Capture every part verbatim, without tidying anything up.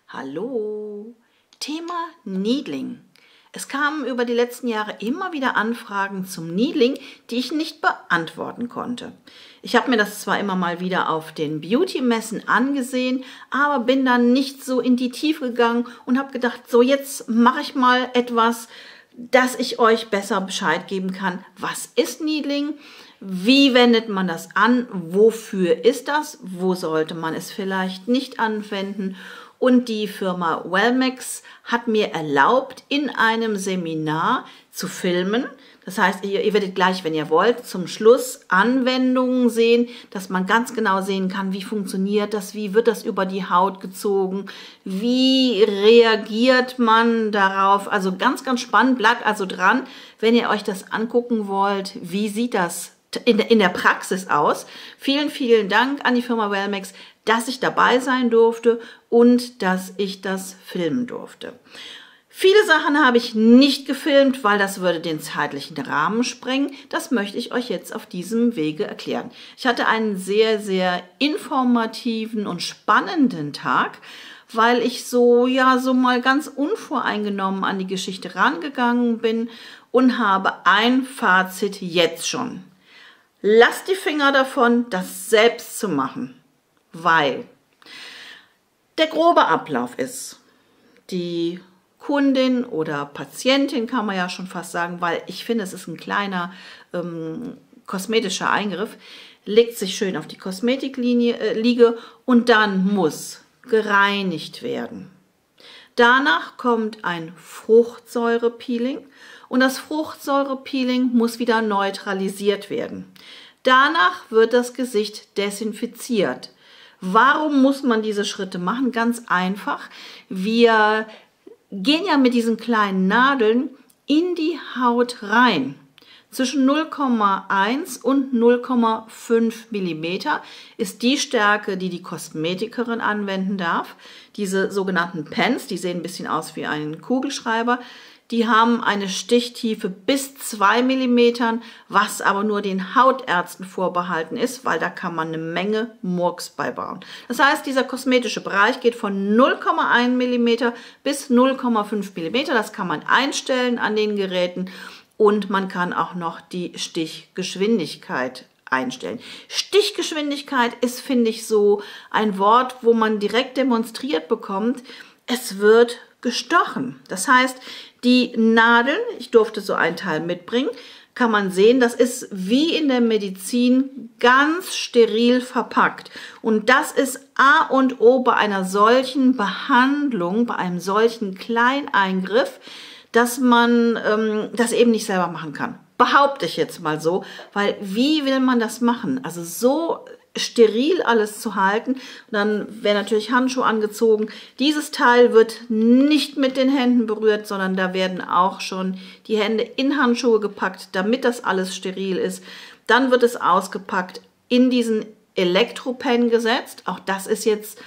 Hallo, Thema Needling. Es kamen über die letzten Jahre immer wieder Anfragen zum Needling, die ich nicht beantworten konnte. Ich habe mir das zwar immer mal wieder auf den Beauty-Messen angesehen, aber bin dann nicht so in die Tiefe gegangen und habe gedacht, so jetzt mache ich mal etwas, dass ich euch besser Bescheid geben kann. Was ist Needling? Wie wendet man das an? Wofür ist das? Wo sollte man es vielleicht nicht anwenden? Und die Firma Wellmex hat mir erlaubt, in einem Seminar zu filmen. Das heißt, ihr, ihr werdet gleich, wenn ihr wollt, zum Schluss Anwendungen sehen, dass man ganz genau sehen kann, wie funktioniert das, wie wird das über die Haut gezogen, wie reagiert man darauf. Also ganz, ganz spannend, bleibt also dran, wenn ihr euch das angucken wollt, wie sieht das in der, in der Praxis aus. Vielen, vielen Dank an die Firma Wellmex, dass ich dabei sein durfte und dass ich das filmen durfte. Viele Sachen habe ich nicht gefilmt, weil das würde den zeitlichen Rahmen sprengen. Das möchte ich euch jetzt auf diesem Wege erklären. Ich hatte einen sehr, sehr informativen und spannenden Tag, weil ich so, ja, so mal ganz unvoreingenommen an die Geschichte rangegangen bin und habe ein Fazit jetzt schon. Lasst die Finger davon, das selbst zu machen, weil der grobe Ablauf ist, die Kundin oder Patientin kann man ja schon fast sagen, weil ich finde, es ist ein kleiner ähm, kosmetischer Eingriff, legt sich schön auf die Kosmetiklinie äh, Liege und dann muss gereinigt werden. Danach kommt ein Fruchtsäurepeeling und das Fruchtsäurepeeling muss wieder neutralisiert werden. Danach wird das Gesicht desinfiziert. Warum muss man diese Schritte machen? Ganz einfach. Wir gehen ja mit diesen kleinen Nadeln in die Haut rein. Zwischen null Komma eins und null Komma fünf Millimeter ist die Stärke, die die Kosmetikerin anwenden darf. Diese sogenannten Pens, die sehen ein bisschen aus wie ein Kugelschreiber, die haben eine Stichtiefe bis zwei Millimeter, was aber nur den Hautärzten vorbehalten ist, weil da kann man eine Menge Murks beibauen. Das heißt, dieser kosmetische Bereich geht von null Komma eins Millimeter bis null Komma fünf Millimeter. Das kann man einstellen an den Geräten und man kann auch noch die Stichgeschwindigkeit einstellen. Stichgeschwindigkeit ist, finde ich, so ein Wort, wo man direkt demonstriert bekommt, es wird gestochen. Das heißt, die Nadeln, ich durfte so ein Teil mitbringen, kann man sehen, das ist wie in der Medizin ganz steril verpackt. Und das ist A und O bei einer solchen Behandlung, bei einem solchen Kleineingriff, dass man ähm, das eben nicht selber machen kann. Behaupte ich jetzt mal so, weil wie will man das machen? Also so steril alles zu halten. Und dann werden natürlich Handschuhe angezogen. Dieses Teil wird nicht mit den Händen berührt, sondern da werden auch schon die Hände in Handschuhe gepackt, damit das alles steril ist. Dann wird es ausgepackt, in diesen Elektropen gesetzt. Auch das ist jetzt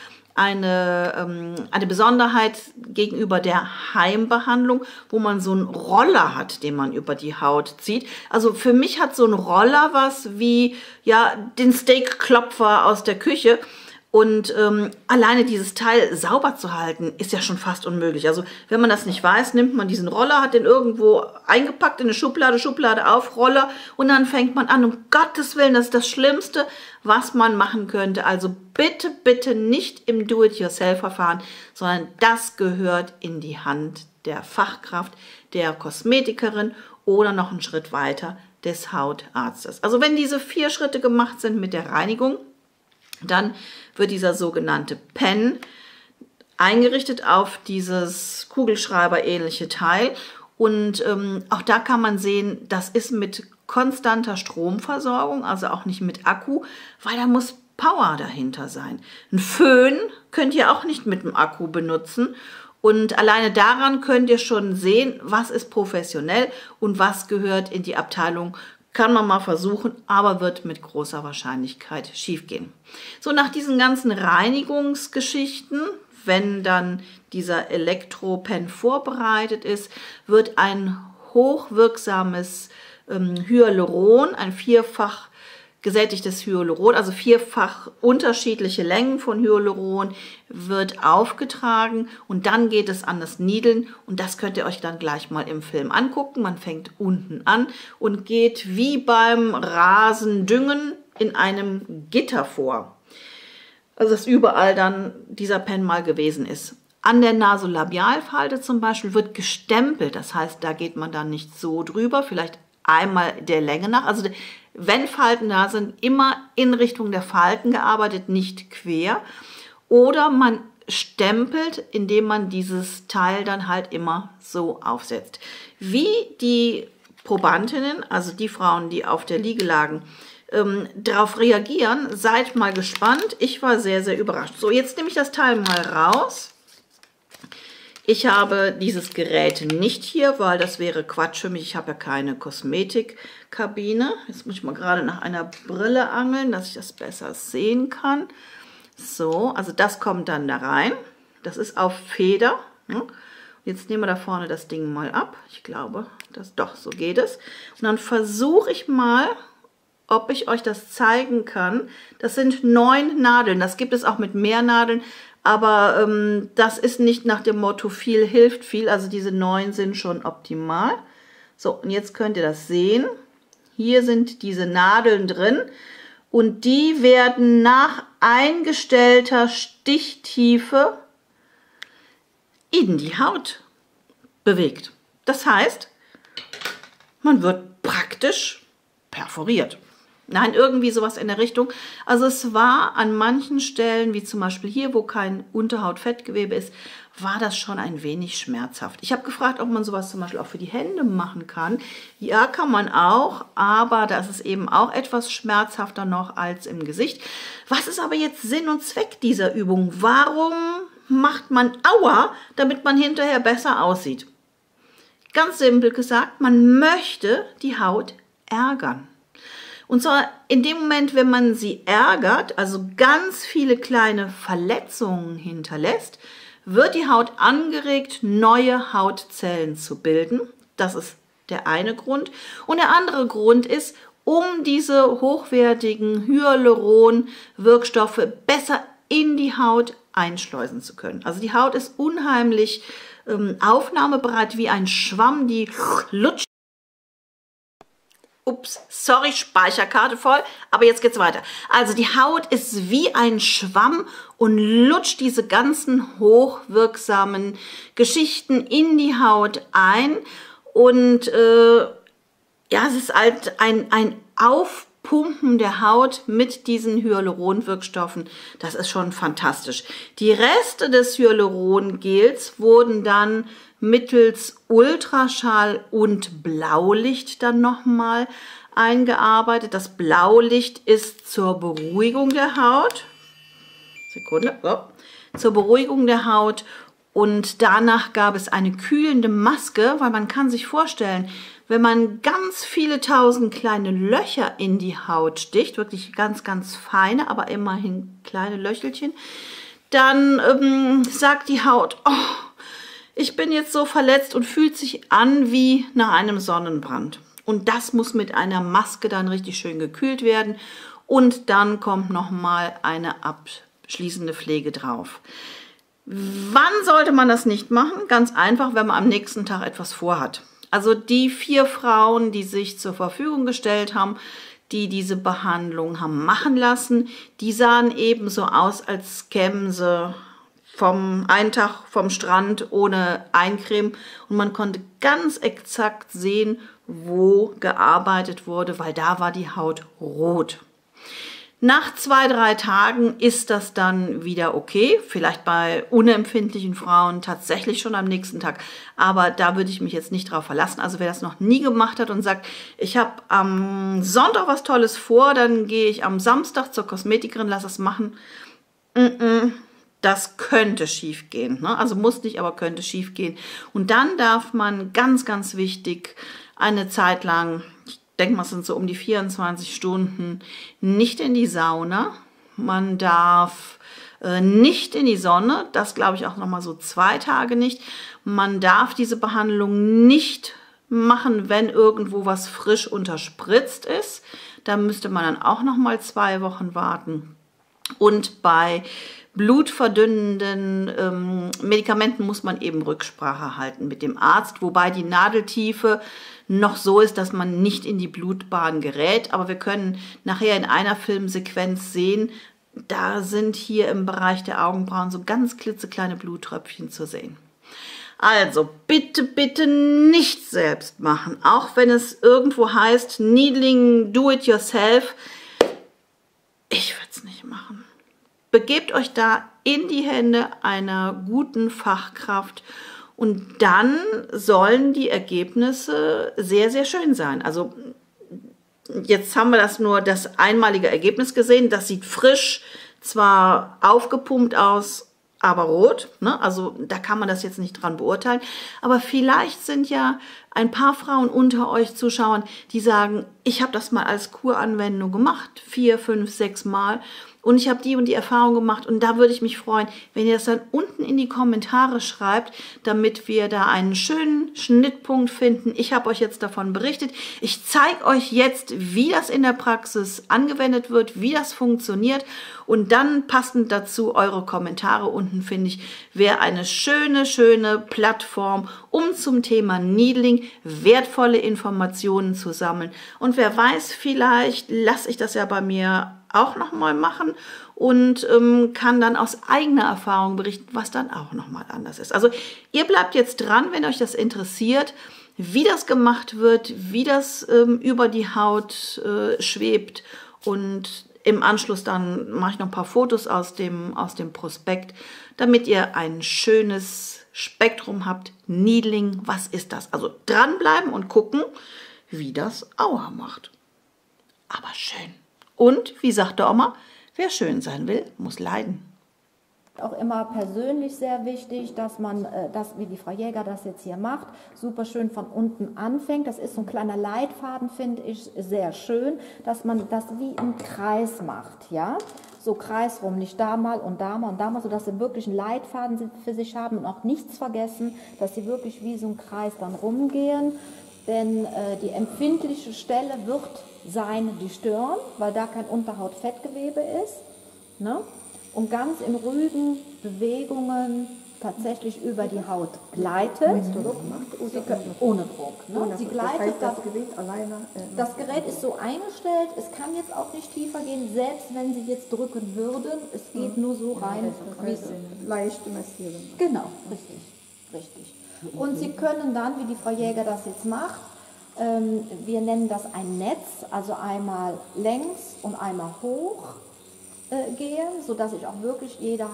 eine, ähm, eine Besonderheit gegenüber der Heimbehandlung, wo man so einen Roller hat, den man über die Haut zieht. Also für mich hat so ein Roller was wie ja den Steakklopfer aus der Küche. Und ähm, alleine dieses Teil sauber zu halten, ist ja schon fast unmöglich. Also wenn man das nicht weiß, nimmt man diesen Roller, hat den irgendwo eingepackt in eine Schublade, Schublade auf, Roller und dann fängt man an, um Gottes Willen, das ist das Schlimmste, was man machen könnte. Also bitte, bitte nicht im Do-it-yourself-Verfahren, sondern das gehört in die Hand der Fachkraft, der Kosmetikerin oder noch einen Schritt weiter des Hautarztes. Also wenn diese vier Schritte gemacht sind mit der Reinigung, dann wird dieser sogenannte Pen eingerichtet auf dieses Kugelschreiber-ähnliche Teil. Und ähm, auch da kann man sehen, das ist mit konstanter Stromversorgung, also auch nicht mit Akku, weil da muss Power dahinter sein. Ein Föhn könnt ihr auch nicht mit dem Akku benutzen. Und alleine daran könnt ihr schon sehen, was ist professionell und was gehört in die Abteilung. Kann man mal versuchen, aber wird mit großer Wahrscheinlichkeit schiefgehen. So, nach diesen ganzen Reinigungsgeschichten, wenn dann dieser Elektropen vorbereitet ist, wird ein hochwirksames ähm, Hyaluron, ein vierfach gesättigtes Hyaluron, also vierfach unterschiedliche Längen von Hyaluron wird aufgetragen und dann geht es an das Niedeln und das könnt ihr euch dann gleich mal im Film angucken. Man fängt unten an und geht wie beim Rasendüngen in einem Gitter vor. Also dass überall dann dieser Pen mal gewesen ist. An der Nasolabialfalte zum Beispiel wird gestempelt, das heißt, da geht man dann nicht so drüber, vielleicht einmal der Länge nach. Also wenn Falten da sind, immer in Richtung der Falten gearbeitet, nicht quer. Oder man stempelt, indem man dieses Teil dann halt immer so aufsetzt. Wie die Probandinnen, also die Frauen, die auf der Liege lagen, ähm, darauf reagieren, seid mal gespannt. Ich war sehr, sehr überrascht. So, jetzt nehme ich das Teil mal raus. Ich habe dieses Gerät nicht hier, weil das wäre Quatsch für mich. Ich habe ja keine Kosmetikkabine. Jetzt muss ich mal gerade nach einer Brille angeln, dass ich das besser sehen kann. So, also das kommt dann da rein. Das ist auf Feder. Jetzt nehmen wir da vorne das Ding mal ab. Ich glaube, das doch, so geht es. Und dann versuche ich mal, ob ich euch das zeigen kann. Das sind neun Nadeln. Das gibt es auch mit mehr Nadeln. Aber ähm, das ist nicht nach dem Motto viel hilft viel, also diese neun sind schon optimal. So, und jetzt könnt ihr das sehen. Hier sind diese Nadeln drin und die werden nach eingestellter Stichtiefe in die Haut bewegt. Das heißt, man wird praktisch perforiert. Nein, irgendwie sowas in der Richtung. Also es war an manchen Stellen, wie zum Beispiel hier, wo kein Unterhautfettgewebe ist, war das schon ein wenig schmerzhaft. Ich habe gefragt, ob man sowas zum Beispiel auch für die Hände machen kann. Ja, kann man auch, aber da ist es eben auch etwas schmerzhafter noch als im Gesicht. Was ist aber jetzt Sinn und Zweck dieser Übung? Warum macht man Aua, damit man hinterher besser aussieht? Ganz simpel gesagt, man möchte die Haut ärgern. Und zwar in dem Moment, wenn man sie ärgert, also ganz viele kleine Verletzungen hinterlässt, wird die Haut angeregt, neue Hautzellen zu bilden. Das ist der eine Grund. Und der andere Grund ist, um diese hochwertigen Hyaluron-Wirkstoffe besser in die Haut einschleusen zu können. Also die Haut ist unheimlich ähm, aufnahmebereit wie ein Schwamm, die lutscht. Ups, sorry, Speicherkarte voll, aber jetzt geht's weiter. Also die Haut ist wie ein Schwamm und lutscht diese ganzen hochwirksamen Geschichten in die Haut ein. Und äh, ja, es ist halt ein, ein Aufpumpen der Haut mit diesen Hyaluron-Wirkstoffen. Das ist schon fantastisch. Die Reste des Hyalurongels wurden dann mittels Ultraschall und Blaulicht dann nochmal eingearbeitet. Das Blaulicht ist zur Beruhigung der Haut. Sekunde. Oh, zur Beruhigung der Haut. Und danach gab es eine kühlende Maske, weil man kann sich vorstellen, wenn man ganz viele tausend kleine Löcher in die Haut sticht, wirklich ganz, ganz feine, aber immerhin kleine Löchelchen, dann ähm, sagt die Haut, oh, ich bin jetzt so verletzt und fühlt sich an wie nach einem Sonnenbrand. Und das muss mit einer Maske dann richtig schön gekühlt werden. Und dann kommt nochmal eine abschließende Pflege drauf. Wann sollte man das nicht machen? Ganz einfach, wenn man am nächsten Tag etwas vorhat. Also die vier Frauen, die sich zur Verfügung gestellt haben, die diese Behandlung haben machen lassen, die sahen eben so aus, als kämen sie vom einen Tag vom Strand ohne Eincreme und man konnte ganz exakt sehen, wo gearbeitet wurde, weil da war die Haut rot. Nach zwei, drei Tagen ist das dann wieder okay, vielleicht bei unempfindlichen Frauen tatsächlich schon am nächsten Tag, aber da würde ich mich jetzt nicht drauf verlassen. Also wer das noch nie gemacht hat und sagt, ich habe am Sonntag was Tolles vor, dann gehe ich am Samstag zur Kosmetikerin, lass es machen, Mm-mm. Das könnte schief gehen, ne? Also muss nicht, aber könnte schief gehen. Und dann darf man ganz, ganz wichtig eine Zeit lang, ich denke mal, es sind so um die vierundzwanzig Stunden, nicht in die Sauna. Man darf äh, nicht in die Sonne, das glaube ich auch noch mal so zwei Tage nicht. Man darf diese Behandlung nicht machen, wenn irgendwo was frisch unterspritzt ist. Da müsste man dann auch noch mal zwei Wochen warten. Und bei blutverdünnenden ähm, Medikamenten muss man eben Rücksprache halten mit dem Arzt, wobei die Nadeltiefe noch so ist, dass man nicht in die Blutbahn gerät. Aber wir können nachher in einer Filmsequenz sehen, da sind hier im Bereich der Augenbrauen so ganz klitzekleine Bluttröpfchen zu sehen. Also bitte, bitte nicht selbst machen, auch wenn es irgendwo heißt, Needling, do it yourself. Ich würde es nicht machen. Begebt euch da in die Hände einer guten Fachkraft und dann sollen die Ergebnisse sehr, sehr schön sein. Also jetzt haben wir das nur das einmalige Ergebnis gesehen. Das sieht frisch, zwar aufgepumpt aus, aber rot. Ne? Also da kann man das jetzt nicht dran beurteilen. Aber vielleicht sind ja ein paar Frauen unter euch Zuschauern, die sagen, ich habe das mal als Kuranwendung gemacht, vier, fünf, sechs Mal. Und ich habe die und die Erfahrung gemacht und da würde ich mich freuen, wenn ihr das dann unten in die Kommentare schreibt, damit wir da einen schönen Schnittpunkt finden. Ich habe euch jetzt davon berichtet. Ich zeige euch jetzt, wie das in der Praxis angewendet wird, wie das funktioniert und dann passend dazu eure Kommentare unten, finde ich, wäre eine schöne, schöne Plattform, um zum Thema Needling wertvolle Informationen zu sammeln. Und wer weiß, vielleicht lasse ich das ja bei mir auch noch mal machen und ähm, kann dann aus eigener Erfahrung berichten, was dann auch noch mal anders ist. Also ihr bleibt jetzt dran, wenn euch das interessiert, wie das gemacht wird, wie das ähm, über die Haut äh, schwebt und im Anschluss dann mache ich noch ein paar Fotos aus dem, aus dem Prospekt, damit ihr ein schönes Spektrum habt. Needling, was ist das? Also dranbleiben und gucken, wie das Aua macht. Aber schön. Und, wie sagte Oma, wer schön sein will, muss leiden. Auch immer persönlich sehr wichtig, dass man, das, wie die Frau Jäger das jetzt hier macht, super schön von unten anfängt. Das ist so ein kleiner Leitfaden, finde ich sehr schön, dass man das wie im Kreis macht, ja. So kreisrum, nicht da mal und da mal und da mal, sodass sie wirklich einen Leitfaden für sich haben und auch nichts vergessen, dass sie wirklich wie so ein Kreis dann rumgehen. Denn äh, die empfindliche Stelle wird sein die Stirn, weil da kein Unterhautfettgewebe ist. Ne? Und ganz in ruhigen Bewegungen tatsächlich über die Haut gleitet. Sie können, ohne Druck. Ne? Sie gleitet das, das, Gerät alleine, äh, das Gerät ist so eingestellt, es kann jetzt auch nicht tiefer gehen, selbst wenn Sie jetzt drücken würden. Es geht nur so rein. Ja, das heißt, leicht massieren. Genau, richtig, richtig. Und Sie können dann, wie die Frau Jäger das jetzt macht, ähm, wir nennen das ein Netz, also einmal längs und einmal hoch äh, gehen, sodass ich auch wirklich jede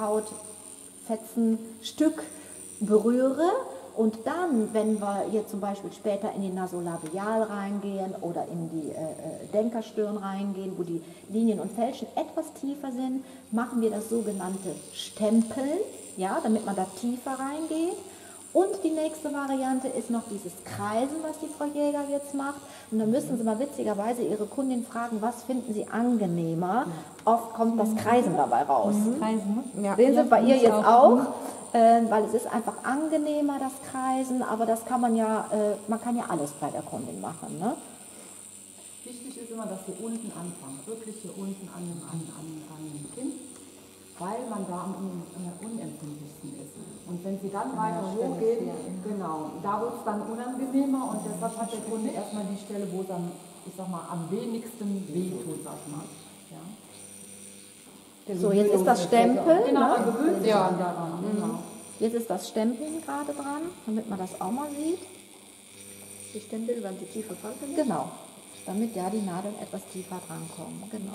Hautfetzenstück berühre. Und dann, wenn wir hier zum Beispiel später in die Nasolabial reingehen oder in die äh, Denkerstirn reingehen, wo die Linien und Fältchen etwas tiefer sind, machen wir das sogenannte Stempeln, ja, damit man da tiefer reingeht. Und die nächste Variante ist noch dieses Kreisen, was die Frau Jäger jetzt macht. Und dann müssen Sie mal witzigerweise Ihre Kundin fragen, was finden Sie angenehmer? Oft kommt das Kreisen dabei raus. Mhm. Kreisen. Ja. Sehen Sie bei ihr jetzt auch, äh, weil es ist einfach angenehmer, das Kreisen, aber das kann man ja, äh, man kann ja alles bei der Kundin machen. Ne? Wichtig ist immer, dass Sie unten anfangen, wirklich hier unten an, an, an, an dem Kinn, weil man da am unempfindlichsten ist. Und wenn Sie dann weiter hochgehen, genau, da wird es dann unangenehmer und deshalb hat der Kunde erstmal die Stelle, wo es am, ich sag mal, am wenigsten wehtut, sag ich mal. Ja. So, jetzt ist das Stempel. Genau, man ne? gewöhnt sich ja daran. Genau. Jetzt ist das Stempeln gerade dran, damit man das auch mal sieht. Die Stempel, wann die tiefe Falte. Genau, damit ja die Nadeln etwas tiefer drankommen. Genau.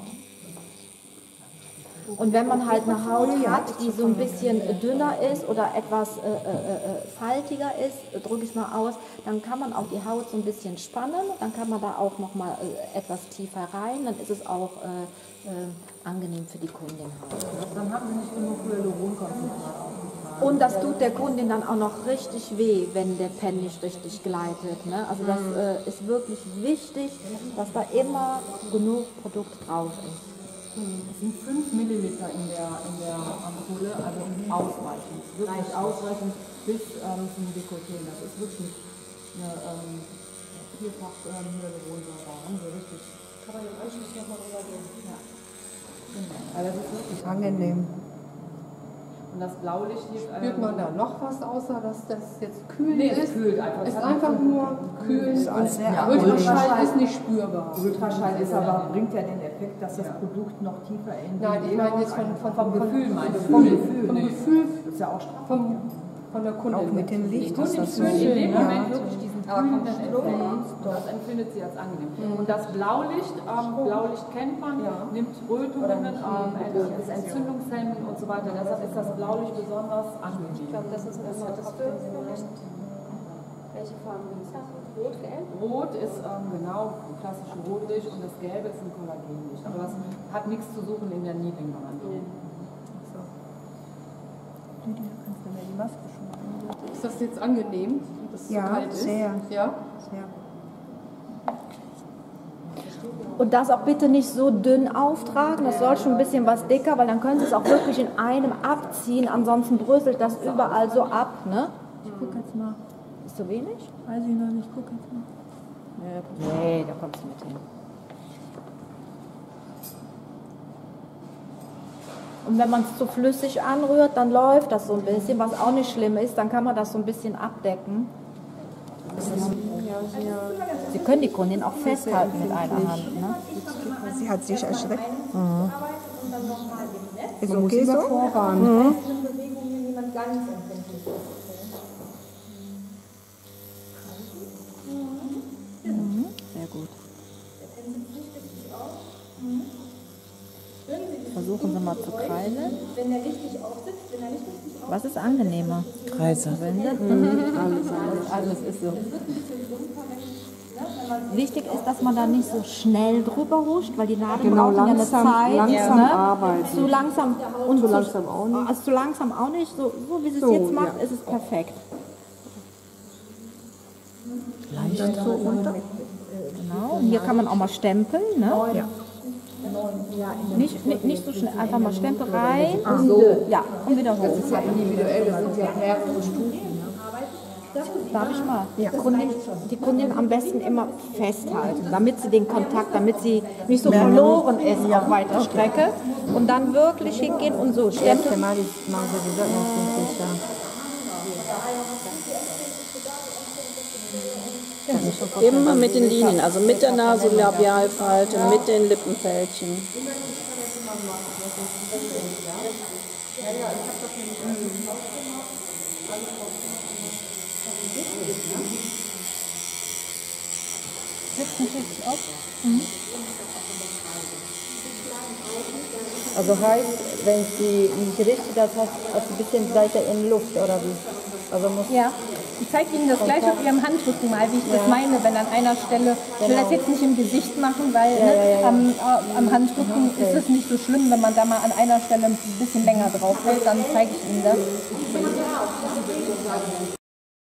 Und wenn man halt eine Haut hat, die so ein bisschen dünner ist oder etwas äh, äh, faltiger ist, drücke ich mal aus, dann kann man auch die Haut so ein bisschen spannen, dann kann man da auch noch mal äh, etwas tiefer rein, dann ist es auch äh, äh, angenehm für die Kundin. Dann haben Sie nicht genug Hyaluronkonzentrat. Und das tut der Kundin dann auch noch richtig weh, wenn der Pen nicht richtig gleitet. Ne? Also das äh, ist wirklich wichtig, dass da immer genug Produkt drauf ist. Es sind fünf Milliliter in der, in der Ampulle, also ausreichend, wirklich ausreichend bis ähm, zum Dekolleté. Das ist wirklich eine ähm, vierfach ähm, Hyaluronsäure, haben Sie richtig Kann man im Anschluss nochmal drüber gehen. Also das ist wirklich Angenehm. Und das Blaulicht hier. Spürt man da noch was, außer dass das jetzt kühl Nee, ist? es kühlt einfach. Es Es ist hat einfach so- nur kühl. Ist alles sehr Ja, angenehm. Ultraschall ist nicht spürbar. Ultraschall ist aber, bringt ja den Effekt, dass das Produkt noch tiefer in die Nein, ich meine jetzt von, von, vom von, Gefühl, meinst du? vom, Gefühl, vom nee. Gefühl Das ist ja auch straff. vom, von der Kundin. Auch mit dem Licht ist das so. In dem Ja. Moment wirklich diesen kühlenden Effekt. Das empfindet sie als angenehm. Und das Blaulicht, ähm, Blaulicht kennt man, nimmt Rötungen, ähm, ist entzündungshemmend und so weiter. Deshalb ist das Blaulicht besonders angenehm. Ich glaube, das ist ein das Farbfilm. Welche Farben gibt es da? Rot, gelb? Rot ist ähm, genau klassische Rotlicht und das Gelbe ist ein Kollagenlicht. Aber das hat nichts zu suchen in der Needling-Behandlung. Ist das jetzt angenehm, dass es so Ja, kalt ist? sehr. Ja? Sehr. Und das auch bitte nicht so dünn auftragen, das soll schon ein bisschen was dicker, weil dann können Sie es auch wirklich in einem abziehen, ansonsten bröselt das überall so ab. Ne? Ich gucke jetzt mal. Ist zu wenig? Weiß ich noch nicht. Ich gucke jetzt mal. Nee, da kommst du mit hin. Und wenn man es zu flüssig anrührt, dann läuft das so ein bisschen, was auch nicht schlimm ist, dann kann man das so ein bisschen abdecken. Sie können die Kundin auch festhalten mit einer Hand. Ne? Sie hat sich erschreckt. Mhm. Ist okay so? Mhm. Sehr gut. Versuchen Sie mal zu kreisen. Was ist angenehmer? Kreise. Alles, alles ist so. Wichtig ist, dass man da nicht so schnell drüber huscht, weil die Nadeln Genau, brauchen langsam- ja eine Zeit. langsam ne? arbeiten. Zu langsam und Zu langsam auch nicht. Also zu langsam auch nicht. So, so wie sie es So, jetzt macht, ja. ist es perfekt. Dann so runter. Genau. Und hier kann man auch mal stempeln. Ne? Ja. Nicht, nicht, nicht so schnell, einfach mal Stempel rein und, ja, und wieder hoch. Das ist ja individuell, das sind ja mehrere Stufen. Darf ich mal? Die, Kundin, die Kundin am besten immer festhalten, damit sie den Kontakt, damit sie nicht so verloren ist auf weiter Strecke. Und dann wirklich hingehen und so stempeln. Mal die machen sie die Socken auf den Tisch da. Immer mit den Linien, also mit der Nasolabialfalte, mit den Lippenfältchen. Also heißt, wenn sie nicht richtig, das heißt, also ein bisschen Seite in Luft oder wie? Also muss Ja, ich zeige Ihnen das gleich auf Ihrem Handrücken mal, wie ich das meine, wenn an einer Stelle, ich will das jetzt nicht im Gesicht machen, weil ne, Am, äh, am Handrücken ist es nicht so schlimm, wenn man da mal an einer Stelle ein bisschen länger drauf hält, dann zeige ich Ihnen das.